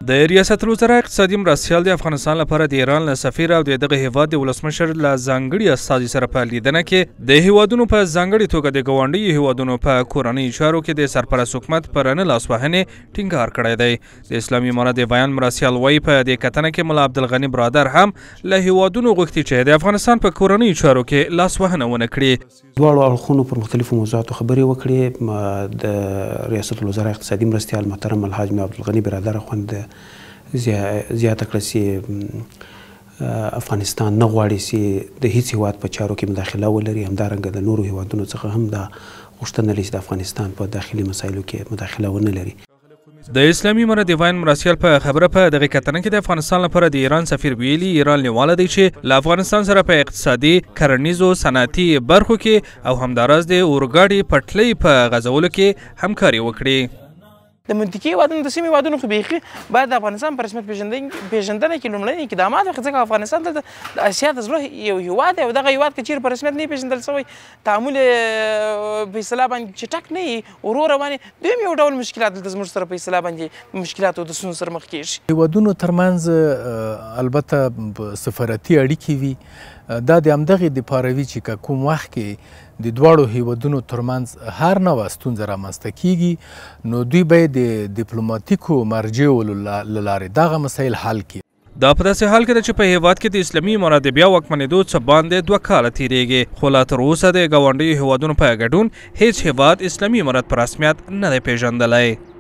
د ریاست الوزرا اقتصادي مرستیال د افغانستان لپاره د ایران له سفیر او دغه هیواد د ولسمشر له ځانګړي استازي سره په لیدنه کې د هیوادونو په ځانګړي توګه د ګاونډي هیوادونو په کورنۍ چارو کې د سرپرست حکومت پر نه لاسوهنې ټینګار کړی دی. د اسلامي امارت د بیان مرستیال وایي په دې کتنه کې ملا عبدالغني برادر هم له هیوادونو غوښتي چې د افغانستان په کورنۍ چارو کې لاسوهنه ونه کړي. دواړو اړخونو پر مختلفو موضوعاتو خبرې وکړې. د ریاست الوزرا اقتصادي مرستیال محترم الحاج ملا عبدالغني برادر خوند زیاته کړه چې افغانستان نه غواړي چې د هیڅ هیواد په چارو کې مداخله ولري. همدارنګه د نورو هیوادونو څخه هم دا غوښتنه لري چې د افغانستان په داخلي مسایلو کې مداخله ونه لري. د اسلامي امارت د بیان مرستیال په خبره په دغه کتنه کې د افغانستان لپاره د ایران سفیر ویلي ایران لیواله دی چې له افغانستان سره په اقتصادي، کرنیزو، صنعتي برخو کې او همداراز د اورګاډي پټلۍ په غځولو کې همکاري وکړي. د منطقي هیوادونو د سیمې هیوادونو خو بیخي باید د افغانستان په رسمیت پیژندنه کې لومړني اقدامات وکړي، ځکه افغانستان دلته د اسیا د زړه یو هیواد دی او دغه هیواد که چیرې په رسمیت نه پیژندل شوی تعامل په اصطلاح باندې چټک نه وي ورو روانې دویم یو ډول مشکلات دلته زموږ سره په اصطلاح باندې مشکلاتو د ستونزو سره مخ کېږي. هیوادونو ترمنځ البته سفارتي اړیکې وي، دا د همدغې دپاره وي چې کوم وخت کې د دواړو هیوادونو ترمنځ هر نوعه ستونزه رامنځته کیږي نو دوی باید د ډیپلوماتیکو مرجعو له لارې دغه مسایل حل کړي. دا په داسې حال کې ده چې په هیواد کې د اسلامي امارت د بیا واکمنېدو څه باندې 2 کاله تیریږي، خو لا تر اوسه د ګاونډیو هیوادونو په ګډون هیڅ هیواد اسلامي امارت په رسمیت نه دی پیژندلی.